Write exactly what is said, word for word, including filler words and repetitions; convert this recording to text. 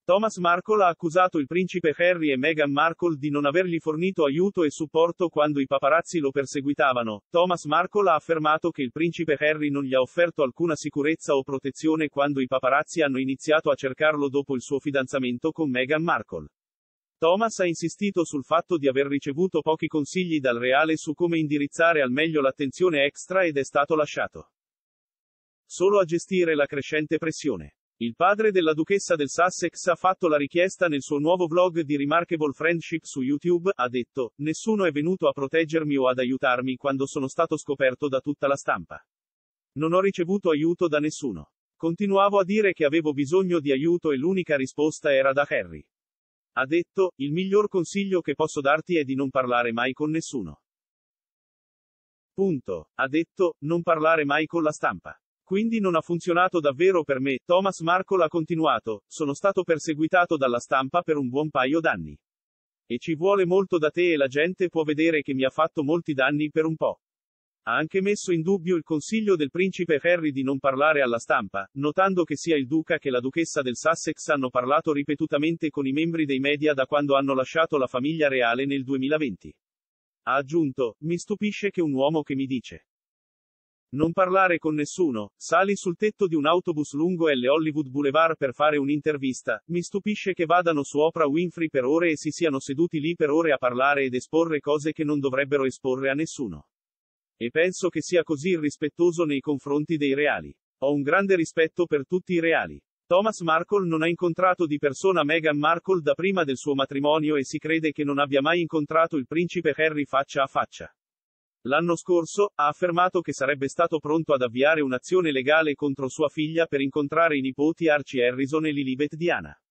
Thomas Markle ha accusato il principe Harry e Meghan Markle di non avergli fornito aiuto e supporto quando i paparazzi lo perseguitavano. Thomas Markle ha affermato che il principe Harry non gli ha offerto alcuna sicurezza o protezione quando i paparazzi hanno iniziato a cercarlo dopo il suo fidanzamento con Meghan Markle. Thomas ha insistito sul fatto di aver ricevuto pochi consigli dal reale su come indirizzare al meglio l'attenzione extra ed è stato lasciato solo a gestire la crescente pressione. Il padre della duchessa del Sussex ha fatto la richiesta nel suo nuovo vlog di Remarkable Friendship su YouTube, ha detto: "Nessuno è venuto a proteggermi o ad aiutarmi quando sono stato scoperto da tutta la stampa. Non ho ricevuto aiuto da nessuno. Continuavo a dire che avevo bisogno di aiuto e l'unica risposta era da Harry." Ha detto: "Il miglior consiglio che posso darti è di non parlare mai con nessuno. Punto." Ha detto: "Non parlare mai con la stampa. Quindi non ha funzionato davvero per me." Thomas Markle ha continuato: "Sono stato perseguitato dalla stampa per un buon paio d'anni. E ci vuole molto da te e la gente può vedere che mi ha fatto molti danni per un po'." Ha anche messo in dubbio il consiglio del principe Harry di non parlare alla stampa, notando che sia il duca che la duchessa del Sussex hanno parlato ripetutamente con i membri dei media da quando hanno lasciato la famiglia reale nel duemilaventi. Ha aggiunto: "Mi stupisce che un uomo che mi dice non parlare con nessuno, sali sul tetto di un autobus lungo L Hollywood Boulevard per fare un'intervista, mi stupisce che vadano su Oprah Winfrey per ore e si siano seduti lì per ore a parlare ed esporre cose che non dovrebbero esporre a nessuno. E penso che sia così irrispettoso nei confronti dei reali. Ho un grande rispetto per tutti i reali." Thomas Markle non ha incontrato di persona Meghan Markle da prima del suo matrimonio e si crede che non abbia mai incontrato il principe Harry faccia a faccia. L'anno scorso, ha affermato che sarebbe stato pronto ad avviare un'azione legale contro sua figlia per incontrare i nipoti Archie Harrison e Lilibet Diana.